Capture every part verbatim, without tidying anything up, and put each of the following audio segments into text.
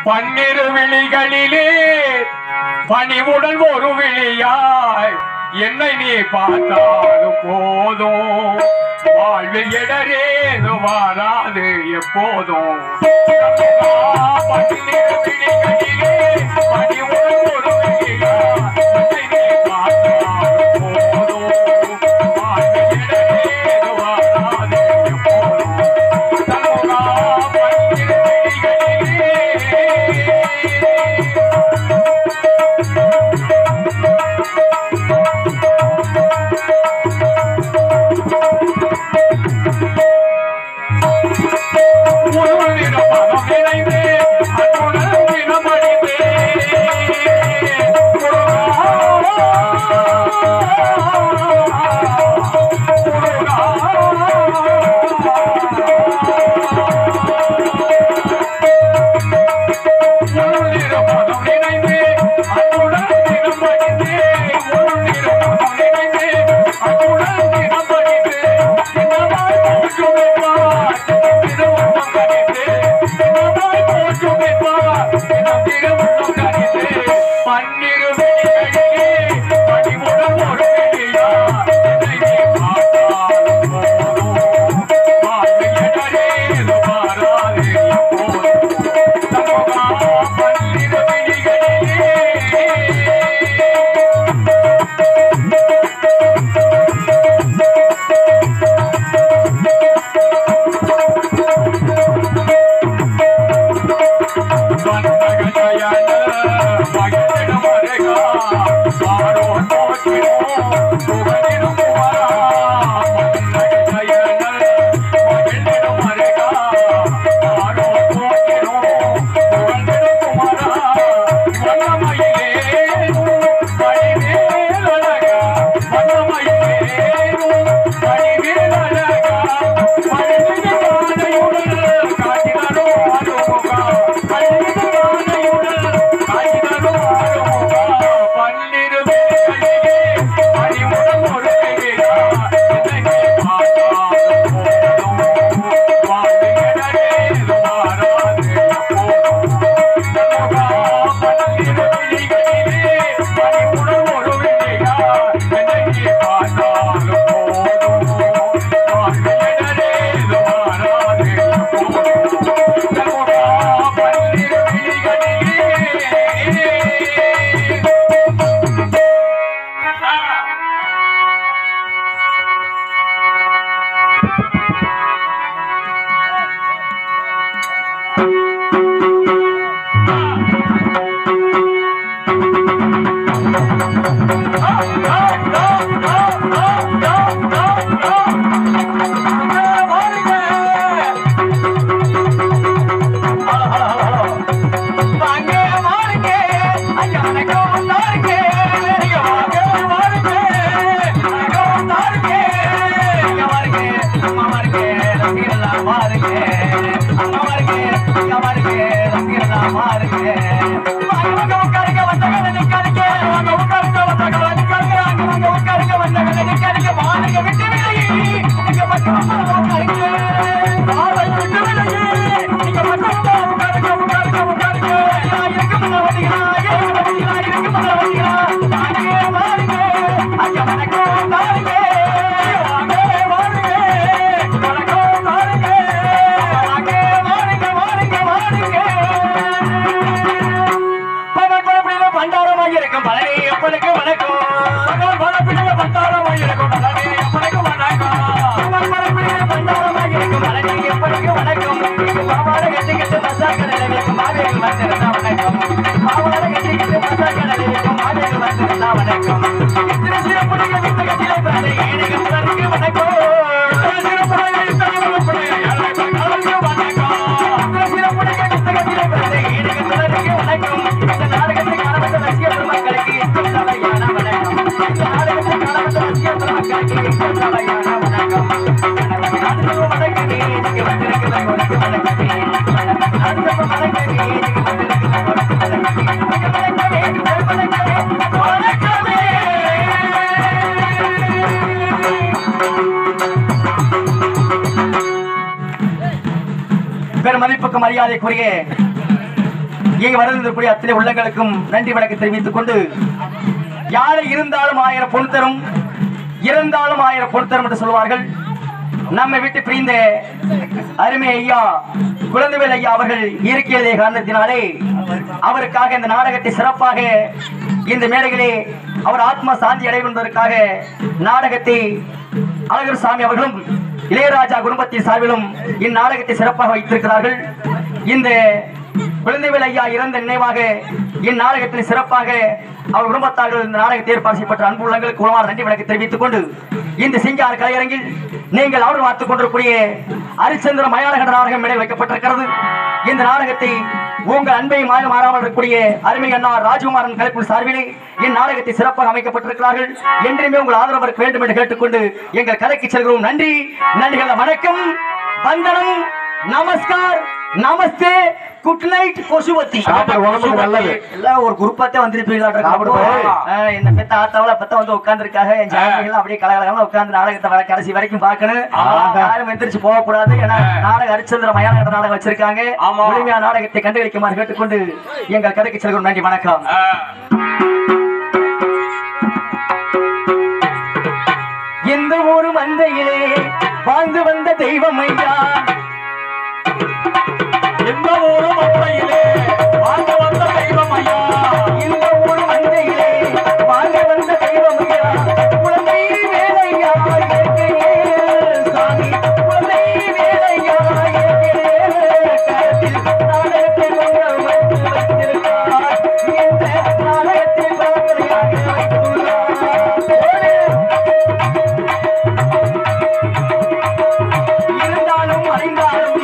பன்னிரு விழிகளிலே பணிவுடன் ஒரு விழியாய் என்னை நீ பார்த்தாலும் போதும், வாழ்வில் இடரேது வாராது எப்போதும். பன்னிரு விழிகளிலே பணிவுடன் ஒரு விழியாய் என்னை நீ பார்த்தாலும் போதும், வாழ்வில் இடரேது வாராது எப்போதும். பன்னிரு விழிகளிலே பெருமதிப்புக்கு மரியாதைக்குரிய இங்கே வருவதற்குரிய அத்தனை உள்ளங்களுக்கும் நன்றி வணக்கம் தெரிவித்துக் கொண்டு, யாரை இருந்தாலும் ஆயிரம் பொன் தரும், இருந்தாலும் ஆயிரம் பொன் தரும் என்று சொல்வார்கள். நம்மை விட்டு பிரிந்த அருமை ஐயா குழந்தைவேல் ஐயா அவர்கள் இயற்கையிலே காரணத்தினாலே அவருக்காக இந்த நாடகத்தை சிறப்பாக இந்த மேடைகளே அவர் ஆத்மா சாந்தி அடைவதற்காக நாடகத்தை அழகர் சாமி அவர்களும் இளையராஜா குடும்பத்தின் சார்பிலும் இந்நாடகத்தை சிறப்பாக வைத்திருக்கிறார்கள். இந்த குழந்தைவேல் ஐயா இறந்த நினைவாக இந்நாடகத்தில் சிறப்பாக அவர் குடும்பத்தார்கள் இந்த நாடகத்தை ஏற்பாடு செய்யப்பட்ட அன்பு உள்ளங்களுக்கு உளமான நன்றி வணக்கம் தெரிவித்துக் கொண்டு, இந்த சிங்கார் கலையரங்கில் நீங்கள் அவர் பார்த்துக் கொண்டிருக்கூடிய ஹரிச்சந்திர மயானகண்ட நாடகம் மேடையில் வைக்கப்பட்டிருக்கிறது. இந்த நாடகத்தை உங்கள் அன்பை மாய மாறாமல் இருக்கக்கூடிய அருமை அண்ணா ராஜகுமாரன் கலைக்குழு சார்பிலே இந்நாடகத்தை சிறப்பாக அமைக்கப்பட்டிருக்கிறார்கள். என்றுமே உங்கள் ஆதரவு இருக்க வேண்டும் என்று கேட்டுக்கொண்டு எங்கள் கலைக்கு செல்கிறோம். நன்றி, நன்றிகள், வணக்கம், வந்தனம், நமஸ்கார், நமஸ்தே, குட் நைட், கொசுவத்தி. நல்லது. எல்லாம் ஒரு குரூப்பாத்தே வந்துருப்பீங்களா? என்ன பெத்த ஆத்தாவில பெத்த வந்து உட்கார்ந்து இருக்காங்க. என் ஜாதிகள் அப்படியே கலகலகமா உட்கார்ந்து நாடகத்தை கடைசி வரைக்கும் பார்க்கணும். யாரும் எந்திரிச்சு போக கூடாது. ஏன்னா நாடக ஹரிச்சந்திர மயான நாடகம் வச்சிருக்காங்க. முழுமையான நாடகத்தை கண்டுகளிக்குமாறு கேட்டுக்கொண்டு எங்கள் கதைக்கு செல்கிறோம். நன்றி, வணக்கம். எந்த ஊரு மந்தையிலே வாழ்ந்து வந்த தெய்வம் ஐயா, எந்த ஊரு மந்தையிலே வாழ்ந்து வந்த தெய்வம் ஐயா, இந்த ஊரு மந்தையிலே வாழ்ந்து வந்த தெய்வம் ஐயா, குழந்தை வேலையா சாமி, குழந்தை வேலையா கருத்தில் நாடகத்தை கொண்டு வைத்து வைத்திருக்கிறார். இந்த நாடகத்தை பரம்பரையாக வைத்துள்ளார். இருந்தாலும் அறிந்தாலும்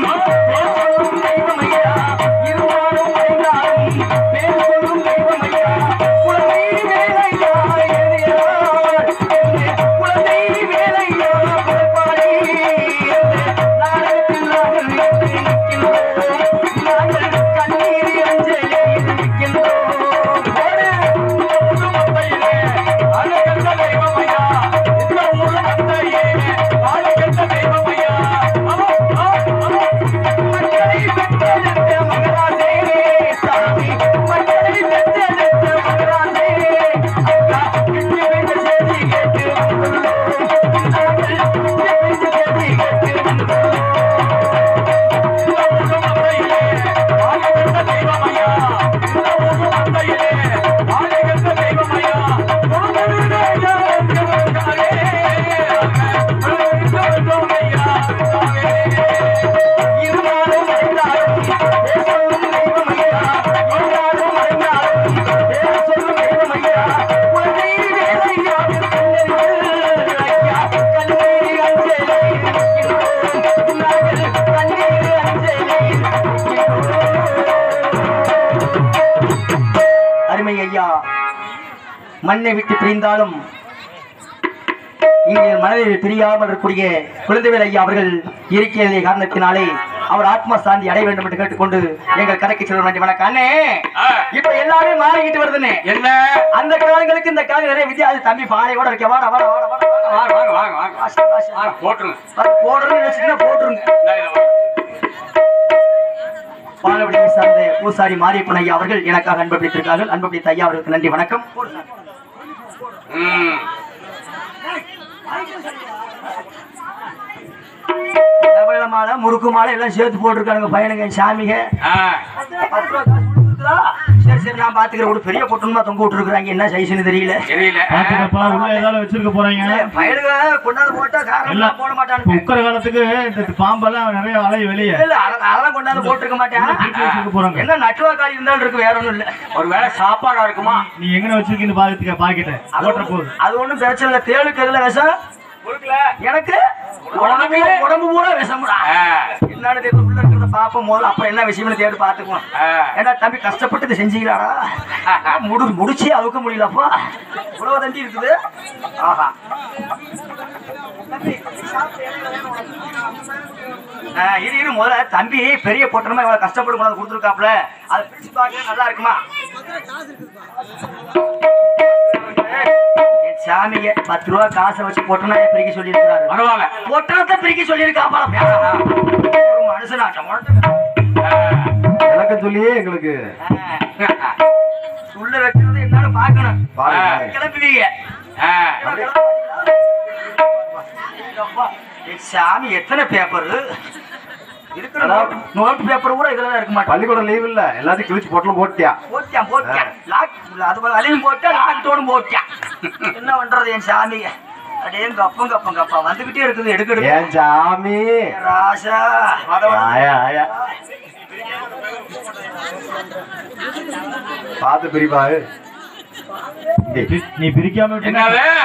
மண்ணை விட்டு பிரிந்தாலும் இங்கே மனதில் பிரியாமல் இருக்கக்கூடிய குழந்தைவேல் ஐயா அவர்கள் இருக்கிறதே காரணத்தினாலே அவர் ஆத்மா சாந்தி அடைய வேண்டும் என்று கேட்டுக்கொண்டு எங்கள் கதைக்கு செல்ல வேண்டிய வணக்கம். அண்ணே, இப்ப எல்லாமே மாறிக்கிட்டு வருதுன்னு என்ன அந்த காலங்களுக்கு இந்த காலம் நிறைய வித்தியாசம். தம்பி பானை கூட வைக்க வாட வாட வாட வாட வாங்க வாங்க வாங்க போட்டுருங்க போடுறேன்னு போட்டுருங்க. பாலவடியை சார்ந்த பூசாரி மாரியப்பன் ஐயா அவர்கள் எனக்காக அன்பு பிடித்திருக்கார்கள். அன்பு பிடித்த ஐயா அவர்களுக்கு நன்றி, வணக்கம். மாலை முறுக்கு மாலை எல்லாம் சேர்த்து போட்டிருக்கானுங்க பையனுங்க சாமிங்க. சரி சரி நான் பாத்துக்கிறேன். பெரிய பொட்டணுமா தொங்க விட்டுருக்காங்க, என்ன சைஸ்ன்னு தெரியல. வச்சிருக்க போறீங்க பையனுங்க கொண்டாந்து போட்டா காரணம் போட மாட்டாங்க. உக்கர காலத்துக்கு இந்த பாம்பெல்லாம் நிறைய அலை வெளியே அதெல்லாம் கொண்டாந்து போட்டுருக்க மாட்டேன். என்ன நட்டுவா காலி இருந்தாலும் இருக்கு, வேற ஒண்ணும் இல்ல. ஒரு வேலை சாப்பாடா இருக்குமா? நீ எங்க வச்சிருக்கீன்னு பாத்துக்க பாக்கிட்டேன். அது ஒண்ணும் பிரச்சனை இல்ல. தேளுக்கு எதுல விஷம் எனக்கு உடம்பு பூரா விஷம். என்னன்னு தெரியல, உள்ள இருக்கிறத பாப்போம் முதல்ல, அப்புறம் என்ன விஷயம்னு தேடி பாத்துக்குவோம். ஏன்னா தம்பி கஷ்டப்பட்டு செஞ்சீங்களாடா, முடி முடிச்சே அவுக்க முடியலப்பா, உழவு தண்டி இருக்குது. ஆஹா இரு இரு முதல்ல தம்பி பெரிய பொட்டணமா இவ்வளவு கஷ்டப்பட்டு கொண்டாந்து கொடுத்துருக்காப்ல, அதை பிடிச்சு பார்க்க நல்லா இருக்குமா? சாமிங்க பத்து ரூபா காசை வச்சு பொட்டணா பிரிக்க சொல்லி இருக்கிறாரு. பரவாயில்ல, பொட்டணத்தை பிரிக்க சொல்லி இருக்கா. ஒரு மனுஷனாட்டம் விளக்கம் சொல்லியே எங்களுக்கு உள்ள வைக்கிறது என்னன்னு பாக்கணும். பாருங்க. கிளம்புவீங்க. சாமி எத்தனை பேப்பர் இருக்கிற நோட் பேப்பர் கூட இதெல்லாம் இருக்க மாட்டேன். பள்ளிக்கூடம் லீவ் இல்ல, எல்லாத்தையும் கிழிச்சு பொட்டலும் போட்டியா? போட்டியான் போட்டியான் லாக் அது அலையும் போட்டா லாக்டவுன் போட்டியான். என்ன பண்றது என் சாமி? அடே கப்பம் கப்பம் கப்பா வந்துகிட்டே இருக்குது. எடுக்க ஏன் சாமி ராசா ஆயா ஆயா பாத்து பிரிப்பா. நீ பிரிக்காம விட்டீங்க.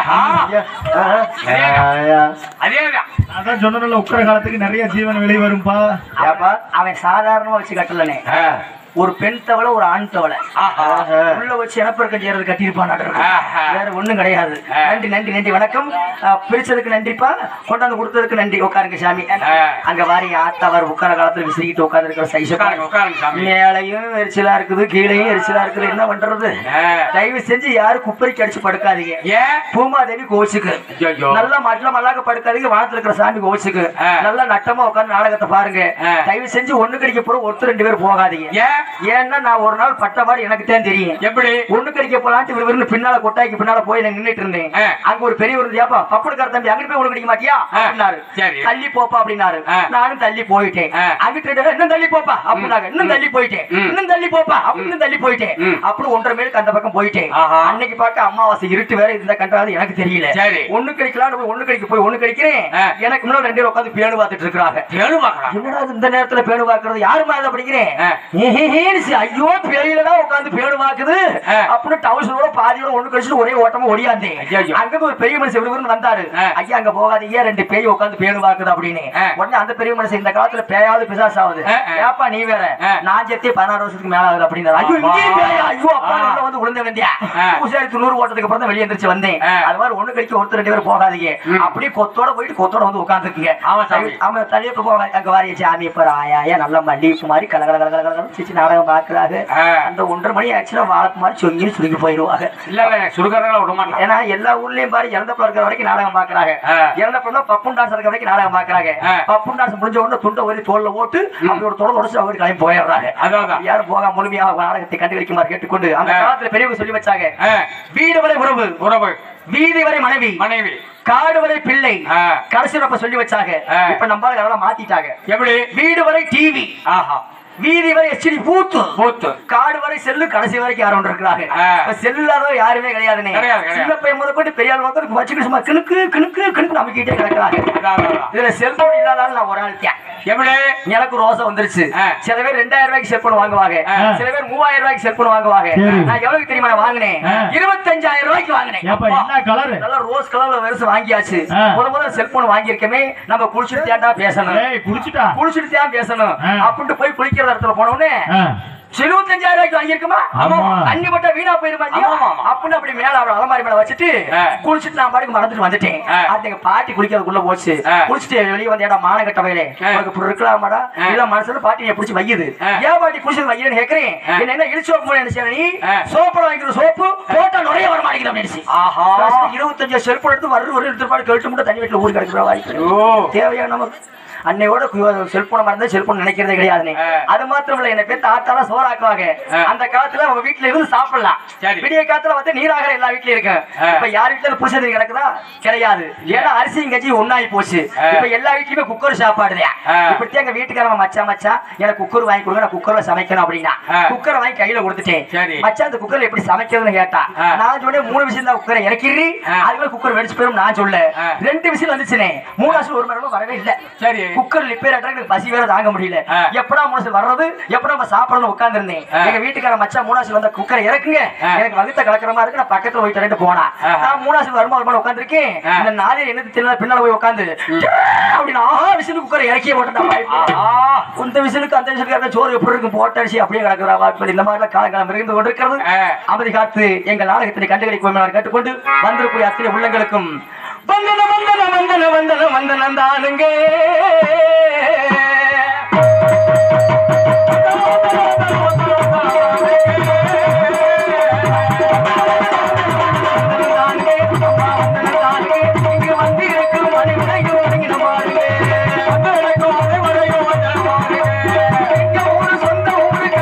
அதேதான் அதான் சொன்னல உக்கர காலத்துக்கு நிறைய ஜீவன் வெளியே வரும்பா. அவன் சாதாரணமா வச்சு கட்டலனே. ஒரு பெண் தவளை ஒரு ஆண் தவளை உள்ள வச்சு இனப்பெருக்கம் செய்யறது கட்டியிருப்பான். வேற ஒண்ணும் கிடையாது. நன்றி நன்றி நன்றி வணக்கம். பிரிச்சதுக்கு நன்றிப்பா, கொண்டாந்து கொடுத்ததுக்கு நன்றி. உட்காருங்க சாமி. அங்க வாரி ஆத்தாவர் உட்கார காலத்துல விசிறிக்கிட்டு உட்கார்ந்து இருக்கிற சைஸ் மேலையும் எரிச்சலா இருக்குது, கீழையும் எரிச்சலா இருக்குது. என்ன பண்றது? தயவு செஞ்சு யாரும் குப்பரிக்கு அடிச்சு படுக்காதீங்க. பூமாதேவி கோச்சுக்கு நல்லா மட்ல மல்லாக்க படுக்காதீங்க. வானத்துல இருக்கிற சாமி கோச்சுக்கு நல்லா நட்டமா உட்கார்ந்து நாடகத்தை பாருங்க. தயவு செஞ்சு ஒண்ணு கடிக்க போற ஒருத்தர் ரெண்டு பேர் போகாதீங்க. ஏன்னா நான் ஒரு நாள் பட்ட மாதிரி எனக்கு தான் தெரியும். எப்படி ஒண்ணு கடிக்க போலான்ட்டு விறுவிறுன்னு பின்னால கொட்டாய்க்கு பின்னால போய் நான் நின்னுட்டு இருந்தேன். அங்க ஒரு பெரியவர் ஏப்பா பப்புடுக்கார தம்பி அங்கிட்டு போய் ஒண்ணு கடிக்க மாட்டியா அப்படின்னாரு. தள்ளி போப்பா அப்படின்னாரு. நானும் தள்ளி போயிட்டேன். அங்கிட்டு இன்னும் தள்ளி போப்பா அப்படின்னாங்க. இன்னும் தள்ளி போயிட்டேன். இன்னும் தள்ளி போப்பா அப்படின்னு தள்ளி போயிட்டேன். அப்படி ஒன்றரை மேலுக்கு அந்த பக்கம் போயிட்டேன். அன்னைக்கு பார்க்க அமாவாசை இருட்டு வேற இந்த கண்டாது எனக்கு தெரியல. ஒண்ணு கடிக்கலாம் போய் ஒண்ணு கடிக்க போய் ஒண்ணு கடிக்கிறேன். எனக்கு முன்னாடி ரெண்டு பேரும் உட்காந்து பேணு பார்த்துட்டு இருக்காங்க. என்னடா இந்த நேரத்துல பேணு பார்க்கறது யாரு மாதிரி அப்படிங்கிறேன். ஐயோ பேயிலதான் உட்காந்து பேடு வாக்குது அப்படின்னு டவுசரோட பாதியோட ஒண்ணு கழிச்சு ஒரே ஓட்டமா ஒடியாந்தேன். அங்க ஒரு பெரிய மனுஷன் விறுவிறுன்னு வந்தாரு. ஐயா அங்க போகாதீங்க, ரெண்டு பேய் உட்காந்து பேடு வாக்குது அப்படின்னு. உடனே அந்த பெரிய மனுஷன் இந்த காலத்துல பேயாவது பிசாசு ஆகுது. ஏப்பா நீ வேற, நான் செத்தே பதினாறு வருஷத்துக்கு மேல ஆகுது அப்படின்னு. ஐயோ ஐயோ அப்பா வந்து விழுந்த வேண்டிய பூசாரி தொண்ணூறு ஓட்டத்துக்கு அப்புறம் தான் வெளியே எந்திரிச்சு வந்தேன். அது மாதிரி ஒண்ணு கழிக்க ஒருத்தர் ரெண்டு பேரும் போகாதீங்க. அப்படியே கொத்தோட போயிட்டு கொத்தோட வந்து உட்காந்துருக்கீங்க. அவன் தலையை போக அங்க வாரியாச்சு ஆமி இப்ப ஆயா நல்ல மல்லிகைப்பு மாதிரி கலகல கலகல கலகல நாடகம் பாக்குறாங்க. அந்த ஒன்றரை மணி ஆச்சுன்னா வாழப்பு மாதிரி சொங்கின்னு சுருங்கி போயிடுவாங்க. ஏன்னா எல்லா ஊர்லயும் பாரு இறந்தப்ப இருக்கிற வரைக்கும் நாடகம் பாக்குறாங்க. இறந்தப்ப பப்புன் டான்ஸ் இருக்கிற வரைக்கும் நாடகம் பாக்குறாங்க. பப்புன் டான்ஸ் முடிஞ்ச உடனே துண்டை ஒரு தோல்ல போட்டு அப்படி ஒரு தொடர் உடச்சு அவங்க கிளம்பி போயிடுறாங்க. யாரும் போக முழுமையாக நாடகத்தை கண்டுபிடிக்குமாறு கேட்டுக்கொண்டு அந்த காலத்துல பெரியவங்க சொல்லி வச்சாங்க. வீடு வரை உறவு உறவு, வீதி வரை மனைவி மனைவி, காடு வரை பிள்ளை, கடைசி சொல்லி வச்சாங்க. இப்ப நம்ம அதெல்லாம் மாத்திட்டாங்க. எப்படி? வீடு வரை டிவி, வீதி வரை எஸ்டி பூத்து பூத்து, காடு வரை செல்லு, கடைசி வரைக்கும் யாரும் இருக்கிறாங்க. செல்லாதோ யாருமே கிடையாதுன்னு. சின்ன பையன் முதல் கொண்டு பெரிய ஆள் வந்து வச்சுக்கிட்டு சும்மா கிணுக்கு கிணுக்கு கிணுக்கு நமக்கிட்டே கிடக்குறாங்க. இதுல செல்போன் இல்லாதாலும் நான் ஒரு ஆள் இருக்கேன். எப்படி? எனக்கு ரோசை வந்துருச்சு. சில பேர் ரெண்டாயிரம் ரூபாய்க்கு செல்போன் வாங்குவாங்க, சில பேர் மூவாயிரம் ரூபாய்க்கு செல்போன் வாங்குவாங்க. நான் எவ்வளவு தெரியுமா நான் வாங்கினேன்? இருபத்தஞ்சாயிரம் ரூபாய்க்கு வாங்கினேன். நல்லா ரோஸ் கலர்ல வருஷம் வாங்கியாச்சு. முத முதல்ல செல்போன் வாங்கியிருக்கமே நம்ம குளிச்சுட்டு தேண்டா பேசணும், குளிச்சுட்டா குளிச்சுட்டு தேன் பேசணும் அப்படின்ட்டு போய் குளிக்கிற இடத்துல போனோடனே எழுபத்தஞ்சாயிரம் ரூபாய்க்கு வாங்கியிருக்குமா? தண்ணி பட்டா வீணா போயிருமா அப்படின்னு அப்படி மேல அவளை அலமாரி மேல வச்சுட்டு குளிச்சுட்டு நான் பாட்டுக்கு மறந்துட்டு வந்துட்டேன். அது எங்க பாட்டி குளிக்கிறதுக்குள்ள போச்சு. குளிச்சுட்டு வெளியே வந்து ஏடா மான கட்ட வயலே உனக்கு இப்படி இருக்கலாமாடா இல்ல மனசுல பாட்டி நீ பிடிச்சி வையுது. ஏன் பாட்டி குளிச்சது வையன்னு கேட்கிறேன். என்ன என்ன இழிச்சு சோப்பு நினைச்சா நீ சோப்பு வாங்கிக்கிற சோப்பு போட்டா நுழைய வர மாட்டேங்குது நினைச்சு. இருபத்தஞ்சு செல்போன் எடுத்து வரு ஒரு எடுத்து பாட்டு கழிச்சு மட்டும் தண்ணி வீட்டுல ஊருக்கு கிடைக்கிற வாய்ப்பு தேவையான நமக்கு. அன்னையோட செல்போன மறந்து செல்போன் நினைக்கிறதே கிடையாது. அது மாத்திரம் இல்ல, என்ன பேர் தாத்தாலாம் சோறாக்குவாங்க. அந்த காலத்துல அவங்க வீட்டுல இருந்து சாப்பிடலாம். விடிய காலத்துல வந்து நீராக எல்லா வீட்லயும் இருக்கு. இப்ப யார் வீட்டுல புருஷன் கிடக்குதா? கிடையாது. ஏன்னா அரிசியும் கஞ்சி ஒன்னாயி போச்சு. இப்ப எல்லா வீட்லயுமே குக்கர் சாப்பாடுதே. இப்படி எங்க வீட்டுக்காரங்க மச்சா மச்சா எனக்கு குக்கர் வாங்கி கொடுங்க, நான் குக்கர்ல சமைக்கணும் அப்படின்னா குக்கரை வாங்கி கையில கொடுத்துட்டேன். மச்சா அந்த குக்கர்ல எப்படி சமைக்கிறதுன்னு கேட்டா நான் சொன்னேன் மூணு விசில் தான் குக்கரை இறக்கிறி அதுக்குள்ள குக்கர் வெடிச்சு போயிடும் நான் சொல்ல. ரெண்டு விசில் வந்துச்சுனே மூணு விசில் ஒரு மணி வரவே இல்லை. சரி குக்கர் ரிப்பேர் ஆட்டா எனக்கு பசி வேற தாங்க முடியல. எப்படா மூணு வர்றது எப்படா நம்ம சாப்பிடணும் உட்கார்ந்து இருந்தேன். எங்க வீட்டுக்கார மச்சா மூணாசி வந்த குக்கரை இறக்குங்க எனக்கு வகுத்த கலக்கிறமா இருக்கு. நான் பக்கத்துல போயிட்டு ரெண்டு போனா நான் மூணாசி வருமா வருமா உட்காந்துருக்கேன். இந்த நாளே என்ன தெரியல பின்னால போய் உட்காந்து அப்படின்னு ஆஹா விசிலுக்கு குக்கரை இறக்கிய போட்டா இந்த விசிலுக்கு அந்த விசிலுக்கு சோறு எப்படி இருக்கும் போட்டரிசி அப்படியே கிடக்குறா வாய்ப்பு. இந்த மாதிரி காலங்காலம் இருந்து கொண்டிருக்கிறது. அமைதி காத்து எங்கள் நாடகத்தினை கண்டுகளிக்கும் கேட்டுக்கொண்டு வந்திருக்கூடிய அத்தனை உள்ளங்களுக்கும் வந்தன வந்தன வந்தன வந்தன வந்தனம் தானுங்க. இங்கு வந்து இருக்கும் மனைவிடையும் ஒதுங்கின பாருங்க. இங்க ஊரு சொந்த ஊரு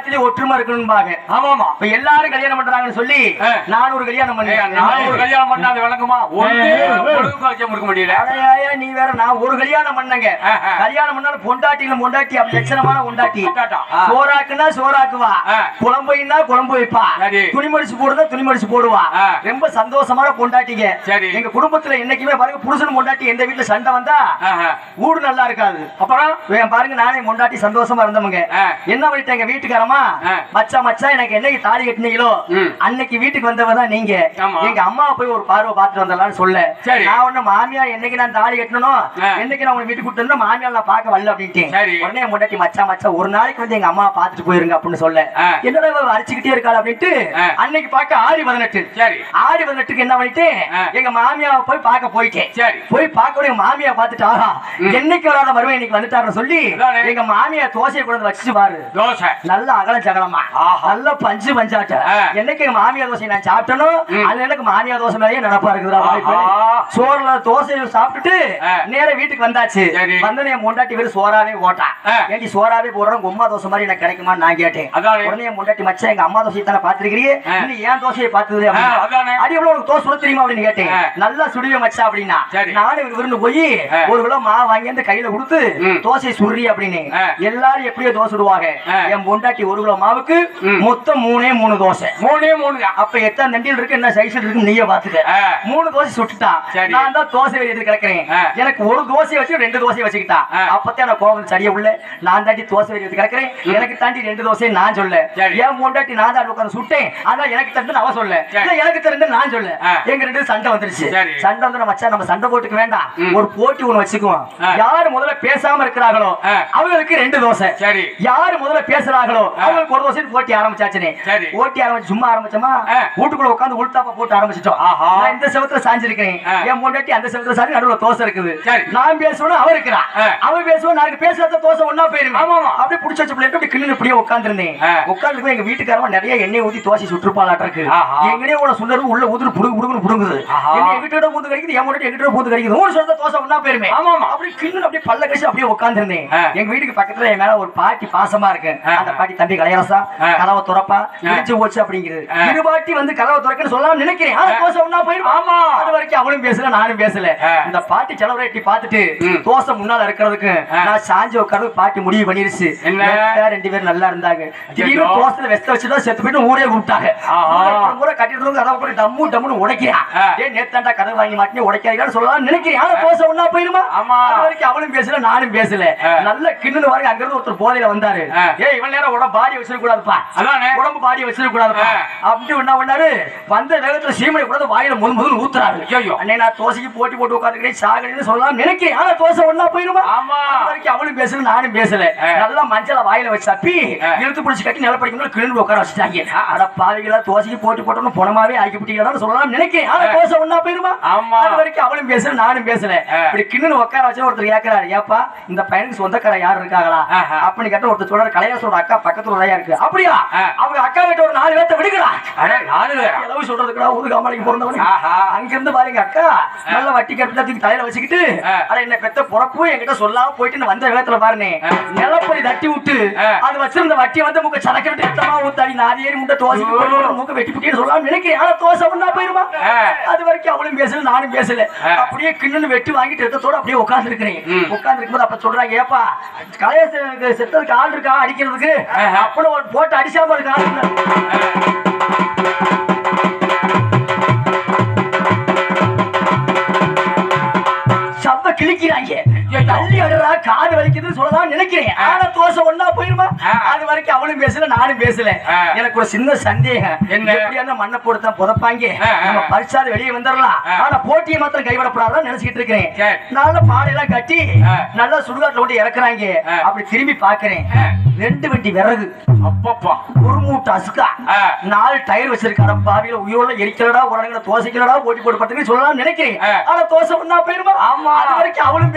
எல்லாத்துலயும் ஒற்றுமை இருக்கணும்பாங்க. ஆமாமா. இப்ப எல்லாரும் கல்யாணம் பண்றாங்கன்னு சொல்லி நான் ஒரு கல்யாணம் பண்ணேன். நான் ஒரு கல்யாணம் பண்ணா அது விளங்குமா? ஒண்ணே பொழுதுக்கு வைக்க முடிக்க முடியல. அடையாயா நீ வேற, நான் ஒரு கல்யாணம் பண்ணங்க. கல்யாணம் பண்ணாலும் பொண்டாட்டில பொண்டாட்டி அப்படி லட்சணமான பொண்டாட்டி. சோறாக்குனா சோறாக்குவா, குழம்புனா குழம்பு வைப்பா, துணி மடிச்சு போடுறதா துணி மடிச்சு போடுவா. ரொம்ப சந்தோஷமான பொண்டாட்டிங்க. எங்க குடும்பத்துல என்னைக்குமே பாருங்க புருஷன் பொண்டாட்டி எந்த வீட்டுல சண்டை வந்தா ஊடு நல்லா இருக்காது. அப்புறம் பாருங்க நானே பொண்டாட்டி சந்தோஷமா இருந்தவங்க. என்ன பண்ணிட்டாங்க வீட்டுக்காரமா, மச்சா மச்சா எனக்கு என்னைக்கு தாலி கட்டினீங்களோ அன்னைக்கு வீட்டுக்கு வந்தவதான் நீங்க. எங்க அம்மா போய் ஒரு பார்வை பார்த்துட்டு வந்தலாம்னு சொல்ல, நான் ஒண்ணு மாமியார் என்னைக்கு நான் தாலி கட்டணும் என்னைக்கு நான் உங்க வீட்டுக்கு கூட்டு வந்தா மாமியார் நான் பார்க்க வரல அப்படின்ட்டு உடனே பொண்டாட்டி மச்சா மச்சா ஒரு நாளைக்கு வந்து எங்க அம்மா பார்த்துட்டு போயிருங்க அப்படின்னு சொல்ல, என்னடா அடிச்சுக்கிட்டே இருக்காள் அப்படின்ட்டு அன்னைக்கு பார்க்க ஆடி பதினெட்டு. ஆடி பதினெட்டுக்கு என்ன பண்ணிட்டு எங்க மாமியாவை போய் பார்க்க போயிட்டேன். போய் பார்க்க எங்க மாமியா பார்த்துட்டு ஆஹா என்னைக்கு வராத வருவேன் இன்னைக்கு வந்துட்டாருன்னு சொல்லி எங்க மாமியா தோசையை கொண்டு வந்து வச்சு பாரு. தோசை நல்ல அகல சகலமா நல்ல பஞ்சு பஞ்சாட்ட. என்னைக்கு எங்க மாமியா தோசை நான் சாப்பிட்டனோ அது எனக்கு மாமியா தோசை மேலேயே நடப்பா இருக்குதா. சோறுல தோசையை சாப்பிட்டுட்டு நேர வீட்டுக்கு வந்தாச்சு. வந்தோடனே என் முண்டாட்டி பேரு சோறாவே ஓட்டா. ஏடி சோறாவே போடுறோம் உம்மா தோசை மாதிரி எனக்கு கிடைக்குமான்னு நான் கேட்டேன். உடனே என் முண்டாட்டி மச்சா எங்க அம்மா தோசையை தானே பாத்துருக்கிறீ, இன்னும் ஏன் தோசையை பார்த்தது அடி எவ்வளவு உனக்கு தோசை சுட தெரியுமா அப்படின்னு கேட்டேன். நல்லா சுடுவே மச்சா அப்படின்னா நானும் விருந்து போய் ஒரு கிலோ மாவு வாங்கி வந்து கையில கொடுத்து தோசை சுடுறி அப்படின்னு எல்லாரும் எப்படியோ தோசை சுடுவாங்க. என் பொண்டாட்டி ஒரு கிலோ மாவுக்கு மொத்தம் மூணே மூணு தோசை. மூணே மூணு அப்ப எத்தனை நண்டில் இருக்கு என்ன சைஸ்ல இருக்கு நீயே பாத்துக்க. மூணு தோசை சுட்டுட்டா நான் தான் தோசை வெளியே கிடக்கிறேன். எனக்கு ஒரு தோசையை வச்சு ரெண்டு தோசையை வச்சுக்கிட்டா அப்பத்தான் எனக்கு கோபம் சரியா உள்ள. நான் தாண்டி தோசை வெளியே கிடக்கிறேன், எனக்கு தாண்டி ரெண்டு தோசையை நான் சொல்ல. என் பொண்டாட்டி நான் தான் உட்காந்து சுட்டேன், அதான் எனக்கு தெரிஞ்சு அவ சொல்ல, எனக்கு தெரிஞ்சு நான் சொல்ல. எங்க ரெண்டு சண்டை வந்துருச்சு. சண்டை வந்து மச்சா நம்ம சண்டை போட்டுக்க வேண்டாம், ஒரு போட்டி ஒண்ணு வச்சுக்குவோம். யாரு முதல்ல பேசாம இருக்கிறாங்களோ அவங்களுக்கு ரெண்டு தோசை, யாரு முதல்ல பேசுறாங்களோ அவங்களுக்கு ஒரு தோசை போட்டி ஆரம்பிச்சாச்சுனே. போட்டி ஆரம்பிச்சு சும்மா ஆரம்பிச்சோமா வீட்டுக்குள்ள உட்காந்து உள்தாப்பா போட்டு ஆரம்பிச்சிட்டோம். நான் இந்த செவத்துல சாஞ்சிருக்கேன், என் பொண்டாட்டி அந்த செவத்துல சாஞ்சி நடுவுல தோசை இருக்குது. நான் பேசுவேன் அவ இருக்கிறா, அவ பேசுவேன் நாளைக்கு பேசுறத தோசை ஒன்னா போயிருமே. அப்படியே புடிச்சு வச்சு பிள்ளைட்டு அப்படி கிண்ணு இப்படியே உட்காந்துருந்தேன். உட்காந்துருக்கு எங்க வீட்டுக்காரமா நிறைய எண்ணெய் ஊத்தி தோசை சுற்றுப்பாளாட்ட இருக்கு. எங்கனே உள்ள சுண்டரு உள்ள ஊதுரு புடுங்கு புடுங்குன்னு புடுங்குது. எங்கிட்ட பூந்து கடிக்குது, என் பொண்டாட்டி எங்கிட்ட பூந்து கடிக்குது. மூணு சொல்ற தோசை ஒன்னா போயிருமே. அப்படி கிண்ணு அப்படியே பல்ல கடிச்சு அப்படியே உட்காந்துருந்தேன். எங்க வீட்டுக்கு பக்கத்துல என் மேல ஒரு பாட்டி பாசமா இருக்கு. அந்த பாட்டி தம்பி கலையரசா கதவை துறப்பா இடிச்சு போச்சு அப்படிங்கிறது. இருபாட்டி வந்து கதவை துறக்கன்னு சொல்லாம நினைக்கிறேன். தோசை ஒன்னா போயிரும். ஆமா அது வரைக்கும் அவளும் பேசல நானும் பேசல. இந்த பாட்டி செலவரேட்டி பார்த்துட்டு தோசை முன்னால இருக்கிறதுக்கு நான் சாஞ்சி உட்கார்ந்து பாட்டி முடிவு பண்ணிருச்சு. ரெண்டு பேரும் நல்லா இருந்தாங்க. திடீர்னு தோசையில வெஸ்த வச்சுதான் செத்து போயிட்டு ஊரே கூப்பிட்டாங்க. ஊரை கட்டிட்டு கதவை போட்டு டம்மு டம்முன்னு உடைக்கிறான். ஏன் நேத்தாண்டா கதவை வாங்கி மாட்டி உடைக்காதீங்கன்னு சொல்லலாம் நினைக்கிறேன். ஆனா தோசை ஒன்னா போயிருமா. அது வரைக்கும் அவளும் பேசல நானும் பேசல. நல்ல கிண்ணு வாங்க அங்கிருந்து ஒருத்தர் போதையில வந்தாரு. ஏ இவன் நேரம் உடம்பு பாடி வச்சிருக்க கூடாதுப்பா, உடம்பு பாடி வச்சிருக்க கூடாதுப்பா அப்படி என்ன பண்ணாரு. வந்த வேகத்துல சீமனை கூட வாயில முது முதல் ஊத்துறாரு. அண்ணே நான் தோசைக்கு போட்டி போட்டு உட்காந்துக்கிறேன் சாகன்னு சொல்லலாம் நினைக்கிறேன். ஆனா தோசை ஒன்னா போயிருமா. வரைக்கும் அவளும் பேசல நானும் பேசல. நல்லா மஞ்சள வாயில வச்சு தப்பி இழுத்து பிடிச்சி கட்டி நில படிக்கும் கிளம்பி உட்கார வச்சுட்டாங்க. அட பாவிகளா தோசைக்கு போட்டி போட்டோம்னு பணமாவே ஆக்கிவிட்டீங்களான்னு சொல்லலாம் நினைக்கிறேன். ஆனா தோசை ஒன்னா போயிருமா. அது வரைக்கும் அவளும் பேசல நானும் பேசல. இப்படி கிண்ணு உட்கார வச்சு ஒருத்தர் கேட்கிறாரு, ஏப்பா இந்த பையனுக்கு சொந்தக்கார யாரு இருக்காங்களா அப்படின்னு கேட்ட ஒருத்தர் சொல்றாரு, கலையாசோட அக்கா பக்கத்துல நிறையா இருக்கு. அப்படியா அவங்க அக்கா கிட்ட ஒரு நாலு பேர்த்த விடுக்கிறா. நாலு பேர் சொல்றதுக்குடா ஊரு காமாளிக்கு பிறந்தவனு அங்கிருந்து பாருங்க அக்கா நல்ல வட்டி கட்டத்துக்கு தலையில வச்சுக்கிட்டு அட என்ன பெத்த பொறப்பு என்கிட்ட சொல்லாம போயிட்டு வந்த வேகத்துல பாருனே நிலப்படி தட்டி விட்டு அது வச்சிருந்த வட்டியை வந்து மூக்க சடக்க விட்டு எத்தமா ஊத்தாடி நாலு ஏறி முட்டை தோசை மூக்க வெட்டி புட்டின்னு சொல்லாம நினைக்கிறேன். ஆனா தோசை ஒன்னா போயிருமா. அது வரைக்கும் அவளும் பேசல நானும் பேசல. அப்படியே கிண்ணு வெட்டி வாங்கிட்டு ரத்தத்தோட அப்படியே உட்கார்ந்து இருக்கிறேன். உட்கார்ந்து இருக்கும்போது அப்ப சொல்றாங்க, ஏப்பா கலைய செத்ததுக்கு ஆள் இருக்கா அடிக்கிறதுக்கு அப்படின்னு போட்டு அடிச்சாம இருக்கா. சப்ப கிழிக்கிறாங்க தள்ளி அடரா காது வலிக்குதுன்னு சொல்லலாம் நினைக்கிறேன். ஆனா தோசை ஒன்னா போயிருமா. அது வரைக்கும் அவளும் பேசல நானும் பேசல. எனக்கு ஒரு சின்ன சந்தேகம், எப்படியான மண்ணை போடுத்தான் புதப்பாங்க நம்ம பரிசாது வெளியே வந்துடலாம். ஆனா போட்டியை மாத்திரம் கைவிடப்படாதான் நினைச்சிட்டு இருக்கிறேன். நல்ல பாடையெல்லாம் கட்டி நல்லா சுடுகாட்டுல கொண்டு இறக்குறாங்க. அப்படி திரும்பி பாக்குறேன் ரெண்டு வண்டி விறகு அப்பப்பா ஒரு மூட்டை அசுக்கா நாலு டயர் வச்சிருக்காரு. பாவியில உயிரோட எரிக்கிறடா உடனே தோசைக்கிறடா போட்டி போட்டு பட்டுன்னு சொல்லலாம் நினைக்கிறேன். ஆனா தோசை ஒன்னா போயிருமா. அது வரைக்கும் அவளும் பேசல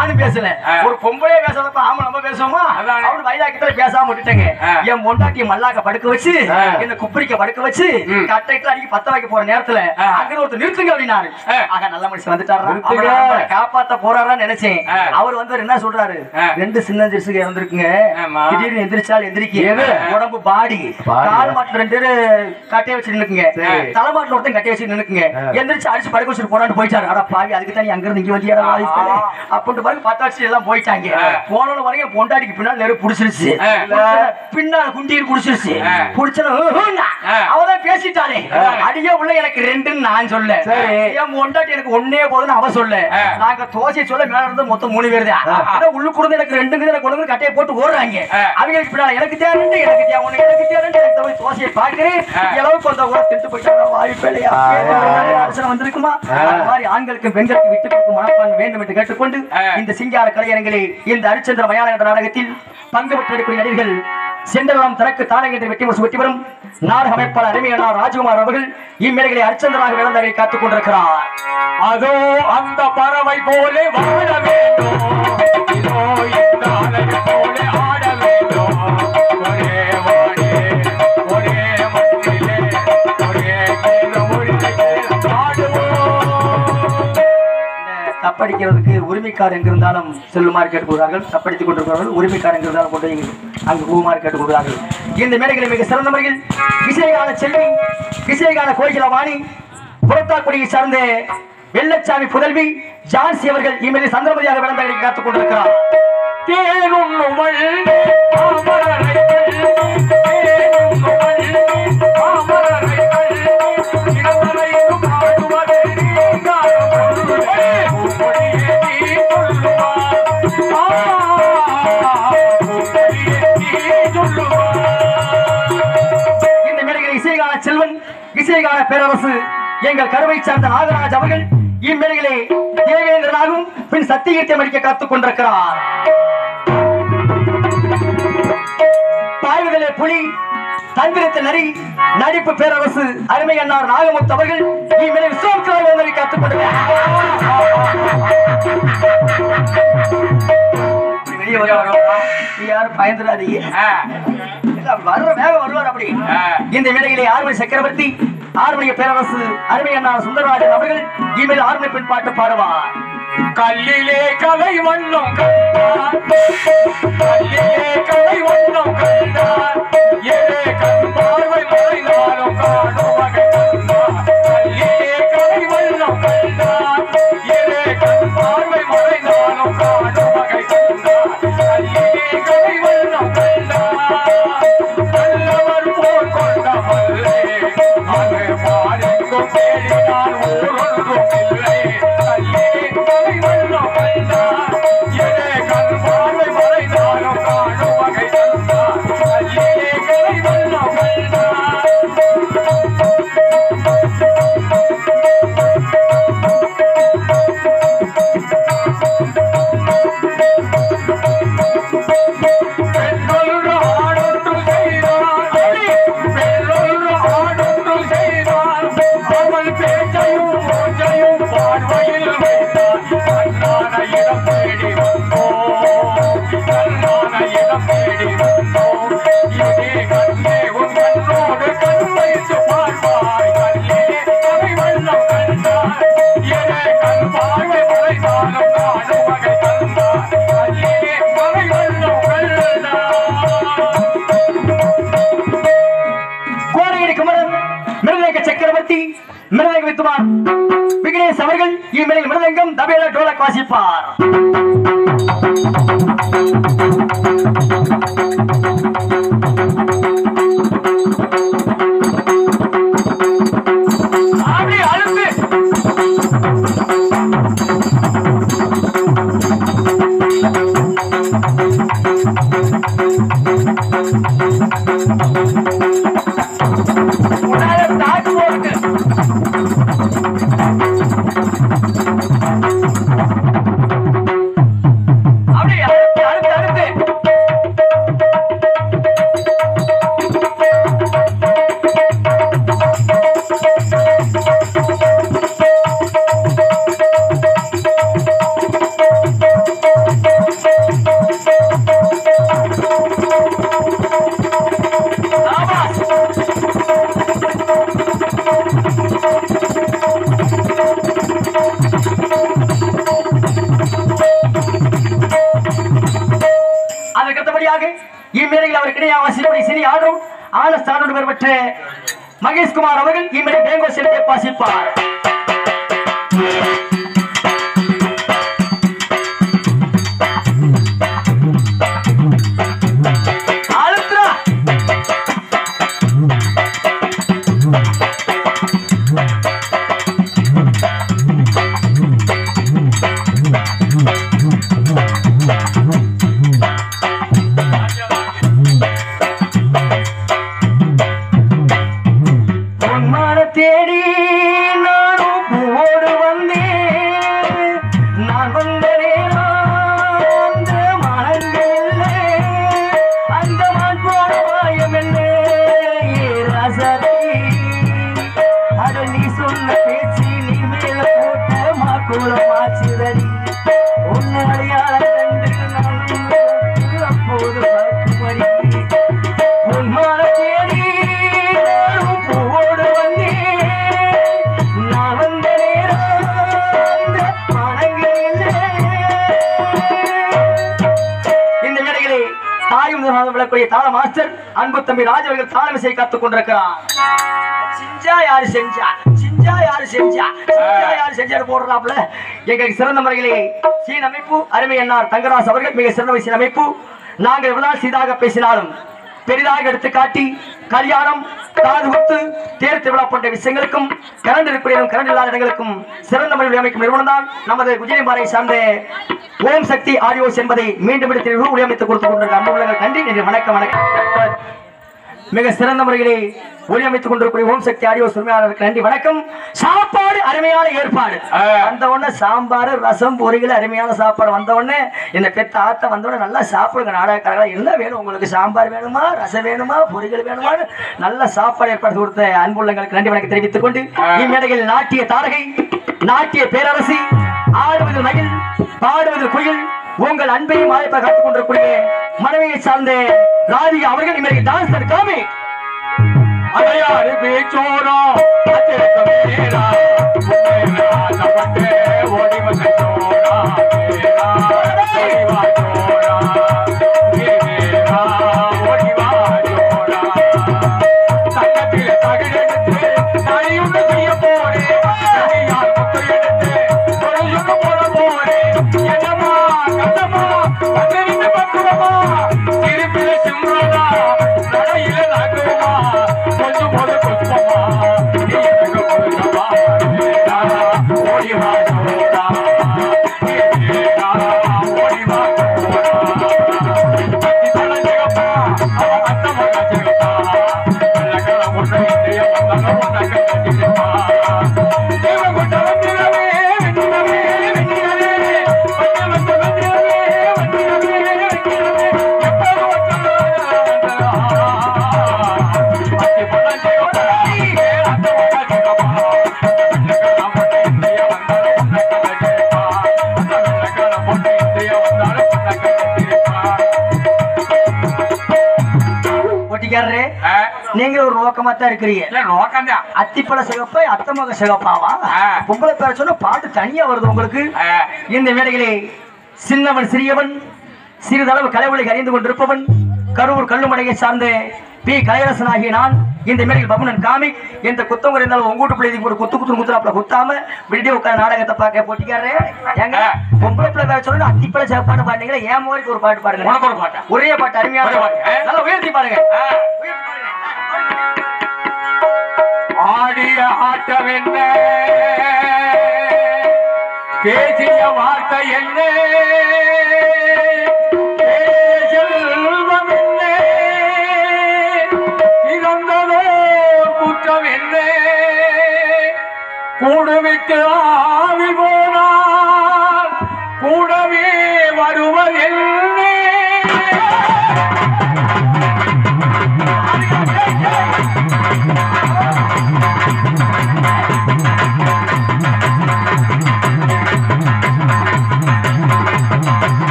நானும் பேசல ஒரு பொம்பளையே பேசாதப்ப ஆமா நம்ம பேசுவோமா அவரு வைராக்கியத்துல பேசாம விட்டுட்டேங்க என் பொண்டாட்டிய மல்லாக்க படுக்க வச்சு என்ன குப்பரிக்க படுக்க வச்சு கட்டைட்டு அடிக்கி பத்த வைக்க போற நேரத்துல அங்க ஒருத்தர் நிறுத்துங்க அப்படின்னாரு ஆக நல்ல மனுஷன் வந்துட்டாரா காப்பாத்த போறாரான்னு நினைச்சேன் அவர் வந்து என்ன சொல்றாரு ரெண்டு சின்ன ஜெர்சிக்கு இறந்துருக்குங்க திடீர்னு எந்திரிச்சால் எந்திரிக்க உடம்பு பாடி கால் மாட்டு ரெண்டு பேரு கட்டையை வச்சு நின்னுக்குங்க தலைமாட்டில் ஒருத்தன் கட்டையை வச்சு நின்னுக்குங்க எந்திரிச்சு அடிச்சு படுக்க வச்சுட்டு போறான்னு போயிட்டாரு அட பாவி அதுக்கு தான் அங்க இருந்து இங்க வந்தியாடா அப்படின்ட்டு பாருங்க பத்தாச்சு எல்லாம் போயிட்டாங்க போன வரைக்கும் பொண்டாடிக்கு பின்னால் நெருப்பு புடிச்சிருச்சு பின்னால குண்டியில் புடிச்சிருச்சு புடிச்சன அவதான் பேசிட்டாலே அடியே உள்ள எனக்கு ரெண்டுன்னு நான் சொல்ல என் பொண்டாட்டி எனக்கு ஒன்னே போதுன்னு அவ சொல்ல நாங்க தோசை சொல்ல மேல இருந்து மொத்தம் மூணு பேர் தான் அதான் உள்ளுக்குள்ள எனக்கு ரெண்டு எனக்கு கொண்டு கட்டையை போட்டு ஓடுறாங்க அவங்களுக்கு பின்னால எனக்கு தேவை எனக்கு தேவை ஒண்ணு எனக்கு தேவை எனக்கு போய் தோசையை பாக்குறேன் அளவுக்கு வந்த கூட திட்டு போயிட்டாங்க வாய்ப்பேலையா அரசனை வந்திருக்குமா அந்த மாதிரி ஆண்களுக்கு பெண்களுக்கு விட்டு கொடுக்கும் மனப்பான் வேண்டும் என்று கேட்டுக்கொண்டு இந்த சிங்கார கலையரங்கிலே இந்த அரிச்சந்திர மயான என்ற நாடகத்தில் பங்கு பெற்று எடுக்கும் நடிகர்கள் சென்றலாம் தனக்கு தானே என்று வெற்றி முசு வெற்றி பெறும் நாடக அமைப்பாளர் அருமையான ராஜ்குமார் அவர்கள் இம்மேடைகளை அரிச்சந்திராக விளந்தவை காத்துக் கொண்டிருக்கிறார். அதோ அந்த பறவை போல வாழ வேண்டும், இதோ இந்த அலை போல ஆட வேண்டும். ஒரே வானே ஒரே மண்ணிலே ஒரே கீழ மொழியிலே ஆடுவோம். தப்படிக்கிறதுக்கு உரிமைக்கார் எங்கிருந்தாலும் செல்லுமாறு கேட்டுக்கொள்கிறார்கள். தப்படித்துக் கொண்டிருக்கிறார்கள். உரிமைக்கார் எங்கிருந்தாலும் கொண்டு அங்கு போகுமாறு கேட்டுக்கொள்கிறார்கள். இந்த மேடைகளை மிக சிறந்த முறையில் விசயகால செல்வி விசயகால கோயிலவாணி புறத்தாக்குடியை சார்ந்த வெள்ளச்சாமி புதல்வி ஜான்சி அவர்கள் இம்மையை சந்திரமதியாக விளம்பரங்களை காத்துக் கொண்டிருக்கிறார். இந்த மேடைகளை இசைகால செல்வன் இசைகால பேரரசு எங்கள் கருவை சார்ந்த நாகராஜ் அவர்கள் இம்மேடைகளை தேவேந்திரனாகவும் பின் சத்தியகீர்த்தம் அளிக்க காத்துக் கொண்டிருக்கிறார். பாய்வதிலே புலி தந்திரத்தில் நரி நடிப்பு பேரரசு அருமை அண்ணார் நாகமுத்து அவர்கள் இம்மேடை விஸ்வாமித்திரரை காத்துக் கொண்டிருக்கிறார். வெளியே யாரும் பயந்துடாதீங்க, வர்ற வேகம் வருவார். அப்படி இந்த மேடையிலே ஆறுமணி சக்கரவர்த்தி ஆறுமணிய பேரரசு அருமை அண்ணா சுந்தரராஜன் அவர்கள் இனிமேல் ஆறுமணி பெண் பாட்டு பாடுவார். கல்லிலே கலை வண்ணம் கண்டார், கல்லிலே கலை வண்ணம் கண்டார், ஏழே கண் பார்வை மறைந்தாலும் காணும் வகை கண்டார். கல்லிலே கலை வண்ணம் கண்டார், ஏழே கண் பார்வை மறைந்தாலும் காணும் வகை கண்டார். கல்லிலே கலை வண்ணம் கண்டார், நல்லவர் போல் கொண்ட மல்லே அது பாருங்கும் தேடினால் ஊரொன்றும் இல்லை. கல்லிலே கலை வண்ணம் கண்டார், ஏழே கண் பார்வை மறைந்தாலும் காணும் வகை கண்டார். கல்லிலே கலை வண்ணம் கண்டார். பெண்ணொரு ஆடொன்று செய்தார், பெண்ணொரு ஆடொன்று செய்தார், அவள் பேச்சையும் மூச்சையும் பார்வையில் வைத்தார். கண்ணான இடம் தேடி வந்தோம், கண்ணான இடம் தேடி வந்தோம், இதே கண்ணே உன் கண்ணோடு கண் வைத்து பார்ப்பாய். கல்லிலே கலை வண்ணம் கண்டார், ஏழே கண் பார்வை மறைந்தாலும் காணும் வகை கண்டார். கல்லிலே கலை வண்ணம் கண்டார். கோடையடி குமரன் மிருதங்க சக்கரவர்த்தி மிருதங்க வித்துவார் விக்னேஷ் அவர்கள் இம்மேடையில் மிருதங்கம் தபேலா டோலக் வாசிப்பார். அப்படி அழுத்து உன்னால தாக்கு போட்டு அப்படி அடுத்து அடுத்து அடுத்து மகேஷ்குமார் அவர்கள் இம்முறை பேங்கோ செலுத்தி வாசிப்பார். தேடி நானும் பூவோடு வந்தேன். நான் வந்த நேரம் அந்த மனங்களில்லை. அந்த மான் போன மாயம் என்ன ராசாதி. அட நீ சொன்ன பேச்சு நீ மேல போட்ட மாக்குளம் ஆச்சுதடி. உன்னை அடையாளம் கண்டு நான் அப்போது பார்க்குமடி. உன்மான தேடி விளக்கூடிய தாள மாஸ்டர் அன்பு தம்பி ராஜ் அவர்கள் தாளமிசை கத்துக் கொண்டிருக்கிறார். செஞ்சா யாரு செஞ்சா செஞ்சா யாரு செஞ்சா செஞ்சா யாரு செஞ்சா போடுறாப்ல. எங்களுக்கு சிறந்த முறையிலே சீன் அமைப்பு அருமை என்னார் தங்கராஜ் அவர்கள் மிக சிறந்த சீன் அமைப்பு. நாங்கள் எவ்வளவு சீதாக பேசினாலும் பெரிதாக எடுத்து காட்டி கல்யாணம் காது குத்து தேர் திருவிழா போன்ற விஷயங்களுக்கும் கரண்ட் இருக்கக்கூடிய கரண்ட் இல்லாத இடங்களுக்கும் சிறந்த முறையில் அமைக்கும் நிறுவனம் தான் நமது குஜிலிபாறை சார்ந்த ஓம் சக்தி ஆடியோஸ் என்பதை மீண்டும் எடுத்து ஒளியமைத்து கொடுத்து கொண்டிருக்க அன்பு உள்ளங்கள் நன்றி நன்றி வணக்கம் வணக்கம். மிக சிறந்த முறையிலே ஒளியமைத்துக் கொண்டிருக்கூடிய ஓம் சக்தி ஆடியோஸ் உரிமையாளருக்கு நன்றி வணக்கம். சாப்பாடு அருமையான ஏற்பாடு வந்த உடனே சாம்பார் ரசம் பொரியல் அருமையான சாப்பாடு வந்த உடனே இந்த பெத்த ஆத்த வந்த உடனே நல்லா சாப்பிடுங்க. நாடகக்காரர்களா என்ன வேணும் உங்களுக்கு? சாம்பார் வேணுமா, ரசம் வேணுமா, பொரியல் வேணுமா? நல்ல சாப்பாடு ஏற்பாடு கொடுத்த அன்புள்ளங்களுக்கு நன்றி வணக்கம் தெரிவித்துக் கொண்டு இம்மேடையில் நாட்டிய தாரகை நாட்டிய பேரரசி ஆடுவது மகிழ் பாடுவது குயில் உங்கள் அன்பையும் வாய்ப்பை காத்துக் கொண்டிருக்கூடிய மனைவியை சார்ந்த ராதிகா அவர்கள் இன்றைக்கு டான்ஸ் காமி அதையாறு பேச்சோரா அச்சேக்கம் நேரா உன்னை ஆசைப்பட்டு ஓடி வந்த சோரா நேரா சோரா நேரா ஓடி வா சோரா தங்கத்தில் தகிடெடுத்து தனியும் செய்ய போறேன். யார் முத்து எடுத்து தொழிலுக்கு போட போறேன். என்னமா கதமா வந்திருந்து பக்குவமா திருப்பில சிம்ரனா நடையில நகுமா கொஞ்சம் போல புஷ்பமா ஓடி வா சோரா ஓடி வா சோரா தலைஞ்சகப்பா அவன் அத்த மக ஜெகப்பா வெள்ளக்கல முட்டை இந்திய வந்தாலும் உனக்கு கட்டிப்பா தேவ கொண்ட வந்திரவே வெண்ணிரவே வெண்ணிரவே வந்த வந்த வந்திரவே வந்திரவே வெண்ணிரவே எப்போது வந்தா அத்தி பழஞ்சகப்பா அத்த மக ஜெகப்பா வெள்ளக்கல முட்டை இந்திய வந்தாலும் உனக்கு கட்டிப்பா அந்த வெள்ளக்கல முட்டை இந்திய வந்தாலும் உனக்கு கட்டிப்பா. ஒட்டிக்காரரே நீங்க ஒரு நோக்கமா தான் இருக்கிறீங்க. இல்ல நோக்கம்தான். அத்திப்பழ சிகப்பா அத்தமக சிகப்பாவா ஆ. பொம்பளை பேர சொன்னா பாட்டு தனியா வருது உங்களுக்கு. ஆ. இந்த வேளையிலே சின்னவன் சிறியவன் சிறிதளவு கலைவழி அறிந்து கொண்டிருப்பவன் கரூர் கல்லுமடையை சார்ந்த பி கலையரசன் ஆகிய நான் இந்த மேடையில் பபுனன் காமிக் இந்த குத்தம் இருந்தாலும் உங்கூட்டு பிள்ளை ஒரு குத்து குத்து குத்துறாப்புல குத்தாம வீடியோ உட்கார நாடகத்தை பார்க்க போட்டிக்காரே ஏங்க பொம்பளை பிள்ளை பேர சொன்னா அத்திப்பழ சிகப்பான்னு பாட்டீங்களா ஏன் மாதிரி ஒரு பாட்டு பாடுங்க. உனக்கு ஒரு பாட்டா? ஒரே பாட்டு அருமையான பாட்டு நல்லா உயர்த்தி பாருங்க. ஆடிய ஆட்டம் என்ன பேசிய வார்த்தை என்ன செல்வம் என்ன இறந்ததோ குற்றம் என்ன கூடுவிட்டு ஆவி போனால் கூடவே வருவது என்ன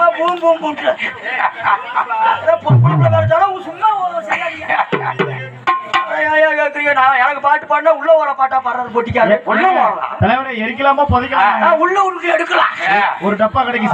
சும்மா கேக்குறீங்க நான் எனக்கு பாட்டு பாடினா உள்ள வர பாட்டா பாடுறது போட்டிக்காரு உள்ள வரலாம் தலைவரை எரிக்கலாமா புதைக்கலாமா உள்ள உனக்கு எடுக்கலாம் ஒரு டப்பா கிடைக்கு